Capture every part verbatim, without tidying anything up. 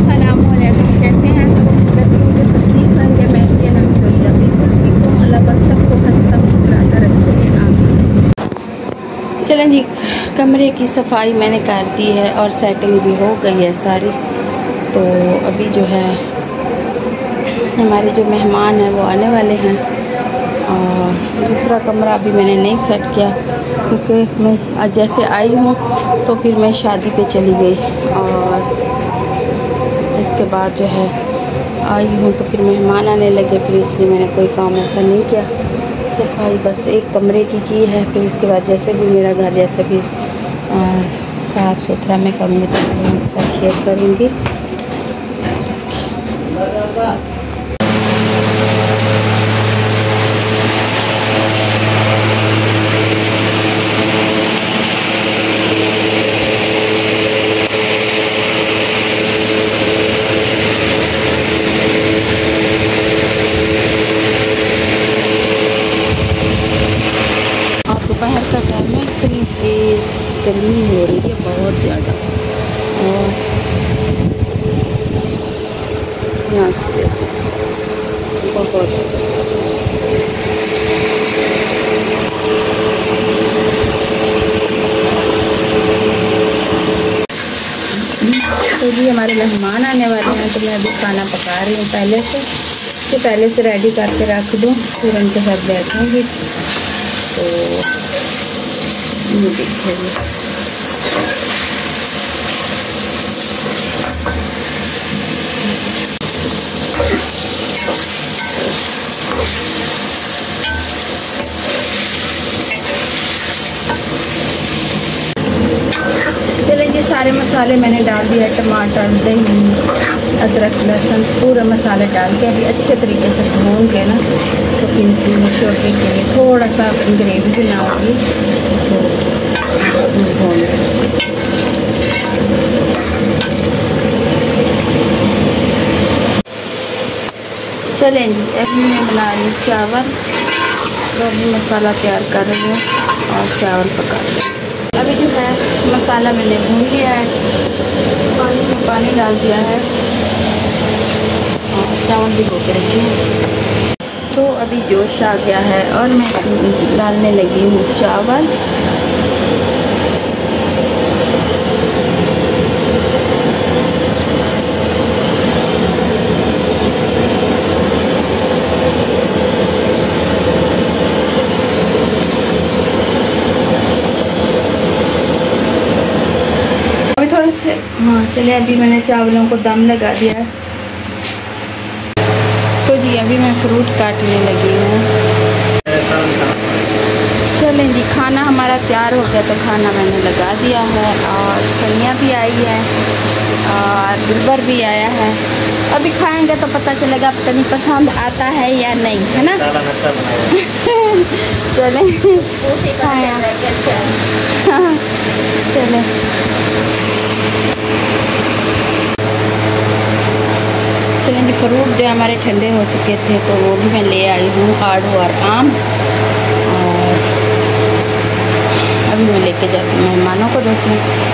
अस्सलामुअलैकुम, कैसे हैं सब? मुझे सब ठीक होंगे। मैं भी अल्हम्दुलिल्लाह बिल्कुल ठीक हूँ। अल्लाह पाक सबको हंसता मुस्कुराता रखे, आमीन। चलें जी, कमरे की सफाई मैंने कर दी है और सेटिंग भी हो गई है सारी। तो अभी जो है हमारे जो मेहमान हैं वो आने वाले हैं। और दूसरा कमरा अभी मैंने नहीं सेट किया क्योंकि मैं जैसे आई हूँ तो फिर मैं शादी पे चली गई और इसके बाद जो है आई हूँ तो फिर मेहमान आने लगे, फिर इसलिए मैंने कोई काम ऐसा नहीं किया। सफाई बस एक कमरे की की है, फिर इसके बाद जैसे भी मेरा घर जैसे भी साफ़ सुथरा मैं करूँगी तो उनके साथ शेयर करूँगी। दोपहर का टाइम में इतनी तेज़ गर्मी हो रही है, बहुत ज़्यादा। और यहाँ से बहुत तो जी हमारे मेहमान आने वाले हैं, तो मैं अभी खाना पका रही हूँ पहले से कि पहले से रेडी करके रख दूँ, फिर उनके साथ बैठूँगी। तो ये देखिए चलें जी, सारे मसाले मैंने डाल दिया, टमाटर, दही, अदरक, लहसुन पूरे मसाले डाल के अभी अच्छे तरीके से भून के ना, तो फिर इसमें छोटे के लिए थोड़ा सा ग्रेवी बनाऊँगी तो भून। चलें जी, अभी मैं बना रही हूँ चावल, तो अभी मसाला तैयार कर रही हूँ और चावल पका रही हूँ। अभी जो है मसाला मैंने भून लिया है, पानी में पानी डाल दिया है और चावल भी धो के रखी है। तो अभी जोश आ गया है और मैं डालने लगी हूँ चावल। हाँ चलिए, अभी मैंने चावलों को दम लगा दिया है। तो जी अभी मैं फ्रूट काटने लगी हूँ। चलें जी, खाना हमारा तैयार हो गया, तो खाना मैंने लगा दिया है और सनिया भी आई है और दिलबर भी आया है। अभी खाएंगे तो पता चलेगा पता नहीं पसंद आता है या नहीं, है ना? चलें चलें चलें जी, फ्रूट जो हमारे ठंडे हो चुके थे तो वो भी मैं ले आई हूँ, आड़ू और आम। और अभी मैं लेके जाती हूँ, मेहमानों को देती हूँ।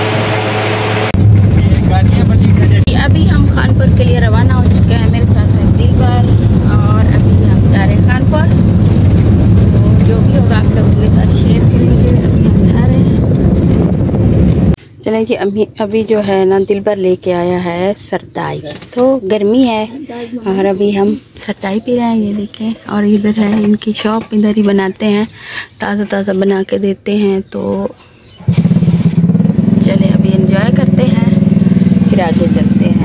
अभी हम खानपुर के लिए रवाना हो चुके हैं, मेरे साथ है दिलबर और अभी हम जा रहे हैं खानपुर। तो जो भी होगा आप लोगों के साथ शेयर करेंगे। अभी हम जा रहे हैं। चलें जी, अभी अभी जो है ना दिलबर लेके आया है सरदाई, तो गर्मी है और अभी हम सरदाई पी रहे हैं, ये देखें। और इधर है इनकी शॉप, इधर ही बनाते हैं, ताज़ा ताज़ा बना के देते हैं। तो चले अभी एंजॉय करते हैं, फिर आगे चलते हैं।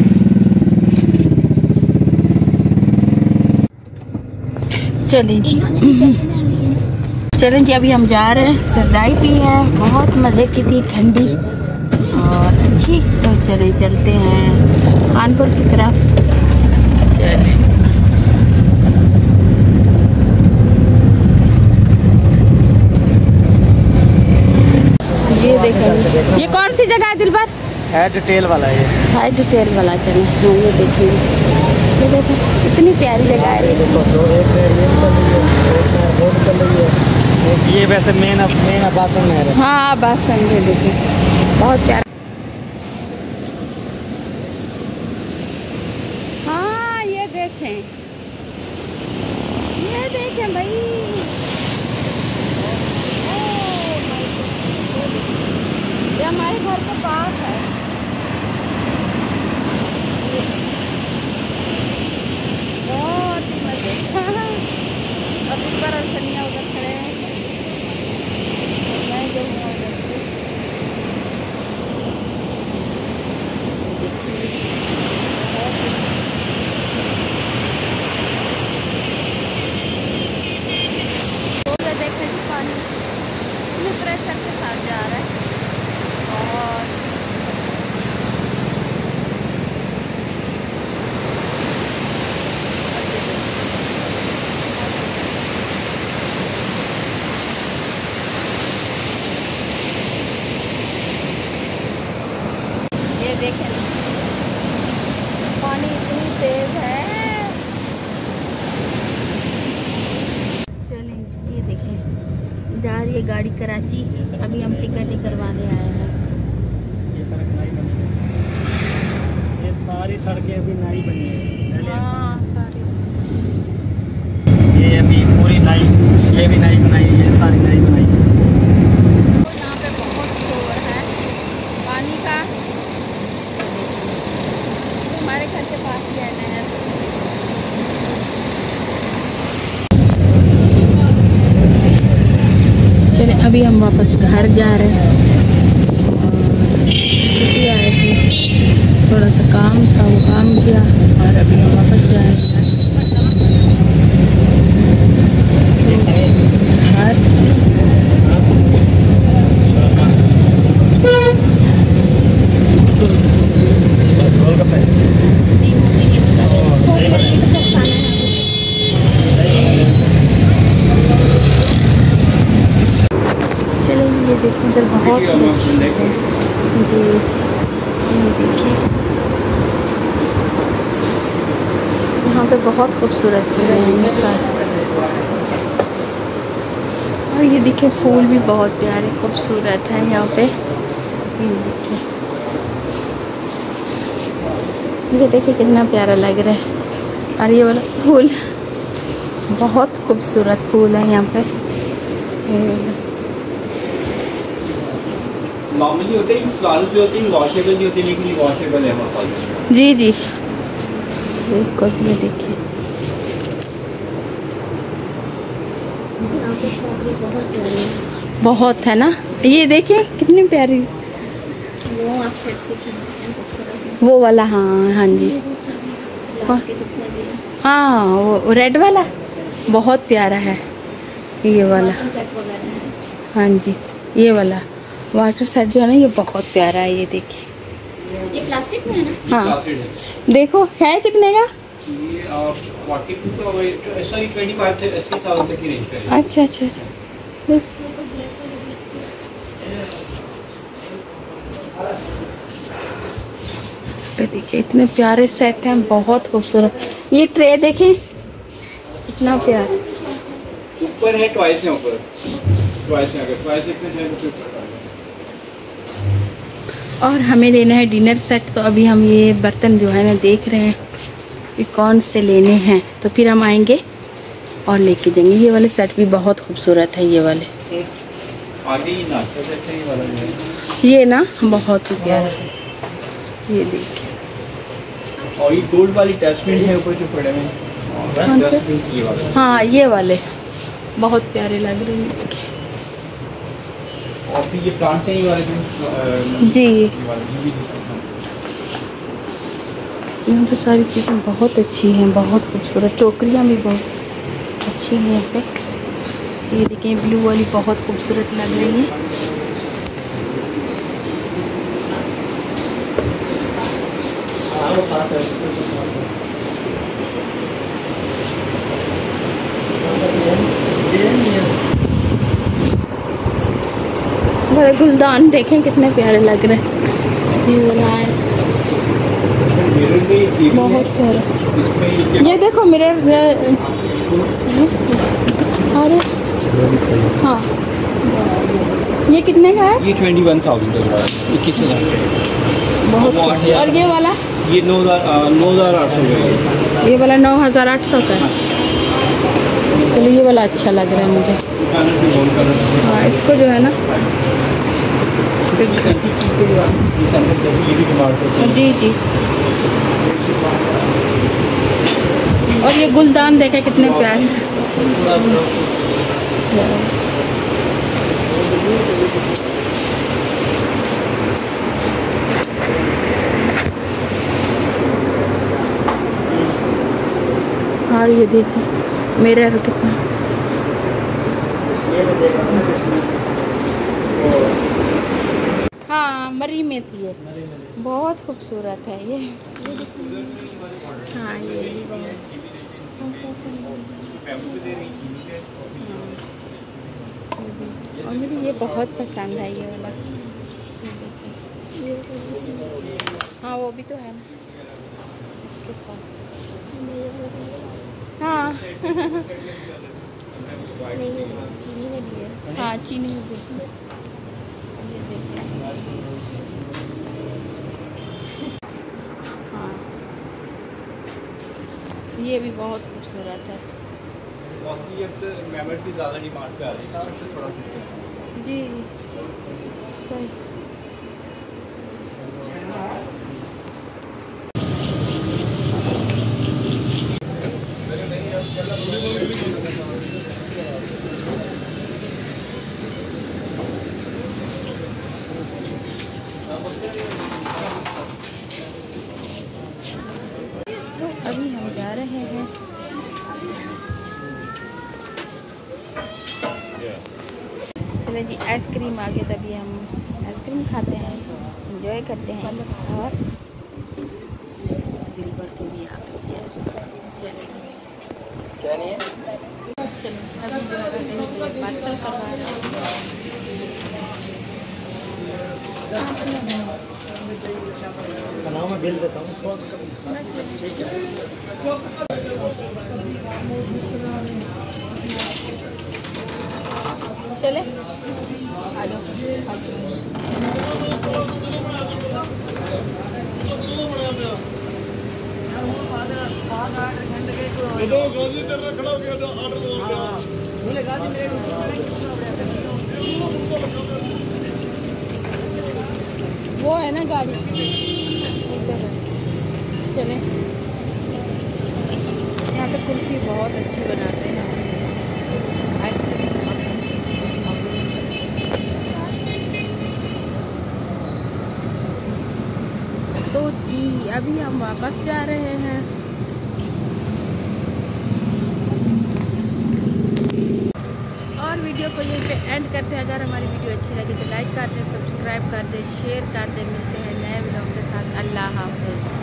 चलें जी चलें जी, अभी हम जा रहे हैं। सरदाई पी है, बहुत मज़े की थी, ठंडी और अच्छी। तो चले चलते हैं खानपुर की तरफ। चले ये देखें, ये कौन सी जगह है दिलबर? है डिटेल वाला, ये है डिटेल वाला। चले हाँ, ये देखिए, ये देखो कितनी प्यारी जगह है। ये देखो ये वैसे मेन मेन आवासन है। हाँ आवासन, ये देखिए बहुत प्यारा। देखें, ये देखें भाई, ये हमारे घर के पास है। बहुत ही मजे। अब ऊपर और सनिया उधर खड़े हैं, मैं जो हूँ उधर से। देखें पानी इतने प्रेशर के साथ जा रहा है और ये देखें पानी इतनी तेज है। चलें, ये देखें जा रही है गाड़ी कराची। अभी हम टिकट ही करवाने आए हैं। ये सड़क नई बनी है, ये सारी सड़कें अभी नई बनी है। हाँ, सारी ये अभी पूरी नई, ये भी नई बनाई है, ये सारी नई बनाई है। तो यहाँ पे बहुत शोर है पानी का। हमारे घर के पास ही है नहर। चले, अभी हम वापस घर जा रहे हैं। छुट्टी आई थी, थोड़ा सा काम था, वो काम किया और अभी हम वापस जा रहे हैं घर। ये देखिए इधर बहुत अच्छी है जी, ये देखिए यहाँ पे बहुत खूबसूरत चीज़ें हैं साथ। और ये देखिए फूल भी बहुत प्यारे खूबसूरत है यहाँ पे। ये देखिए, ये देखिए कितना प्यारा लग रहा है। और ये वाला फूल बहुत खूबसूरत फूल है यहाँ पे। नॉर्मली होते हैं फ्लावर्स जो होते हैं वॉशेबल भी होते हैं, लेकिन ये वॉशेबल है हमारे पास। जी जी बिल्कुल, ये देखिए बहुत है ना। ये देखिए कितनी प्यारी, वो आप सेट देखिए, वो वाला। हाँ हाँ जी, हाँ वो रेड वाला बहुत प्यारा है। ये वाला सेट वगैरह है। हाँ जी, ये वाला वाटर सेट जो है ना, ये बहुत प्यारा है। ये देखिए, ये प्लास्टिक में है ना। हाँ प्लास्टिक है। देखो है कितने का। ये आप फोर्टी टू का सॉरी ट्वेंटी फाइव से थ्री थाउजेंड तक की रेंज का है। अच्छा अच्छा अच्छा, पे देखिए इतने प्यारे सेट हैं, बहुत खूबसूरत। ये ट्रे देखें इतना प्यारा। ऊपर है टॉयस है, ऊपर टॉयस है, अगर टॉयस इतने हैं तो ऊपर। और हमें लेना है डिनर सेट, तो अभी हम ये बर्तन जो है ना देख रहे हैं कि कौन से लेने हैं, तो फिर हम आएंगे और लेके जाएंगे। ये वाले सेट भी बहुत खूबसूरत है। ये वाले आगे ही नाश्ता सेट है ये वाला जो है। ये ना बहुत ही प्यारा है। ये देखिए, और ये गोल्ड वाली डस्टबिन है ऊपर जो पड़े हुए कौन से? हैं, ये वाला। हाँ ये वाले बहुत प्यारे लग रहे हैं। और फिर ये प्लांट्स हैं, ये वाले जो जी, ये वाले ये भी दिखाता हूँ। यहाँ पे सारी चीज़ें बहुत अच्छी हैं, बहुत खूबसूरत। टोकरियाँ भी बहुत अच्छी हैं यहाँ पे। ये देखिए ब्लू वाली बहुत खूबसूरत लग रही है। हाँ वो साथ है। बड़े गुलदान देखें कितने प्यारे लग रहे हैं। ये वाला है मिरर में ये भी है। बहुत प्यारा। इसमें ये ये देखो मिरर। अरे हाँ, ये कितने का है? ये ट्वेंटी वन थाउजेंड का है, इक्कीस हज़ार। बहुत। और ये वाला ये नौ हज़ार नौ हज़ार आठ सौ का है। ये वाला नौ हज़ार आठ सौ का है। चलो ये वाला अच्छा लग रहा है मुझे। कलर भी बहुत कलर हाँ इसको जो है ना, जी जी। और ये गुलदान देखे कितने प्यारे। और ये देखिए मेरे कितना, हाँ मरी में थी ये, बहुत खूबसूरत है ये। हाँ ये भी बहुत, और मुझे ये बहुत पसंद है ये वाला। हाँ वो भी तो है ना इसके साथ। हाँ चीनी में भी है। हाँ चीनी में भी है। ये देखिए। हाँ ये भी बहुत खूबसूरत है। मेमोरी की ज़्यादा डिमांड पे आ रही है, इससे थोड़ा जी सही। अभी हम जा रहे हैं चले जी, आइसक्रीम आ गई, तभी हम आइसक्रीम खाते हैं, एंजॉय करते हैं। और दिल भर के लिए आ गई है क्या नहीं है। चलो अभी जो है पार्सल करवा रहे हैं। बनाओ, मैं बिल देता हूँ थोड़ा सा ठीक है। चले आ जाओ आ वो है ना गाड़ी उधर है। चले, यहाँ पे कुल्फी बहुत अच्छी बनाते हैं। आइसक्रीम तो जी अभी हम वापस जा रहे हैं। और वीडियो को यहीं पे एंड करते हैं। अगर हमारी वीडियो अच्छी लगी तो लाइक कर दें, सब्सक्राइब कर दें, शेयर कर दें। मिलते हैं नए व्लॉग के साथ। अल्लाह हाफ़िज़।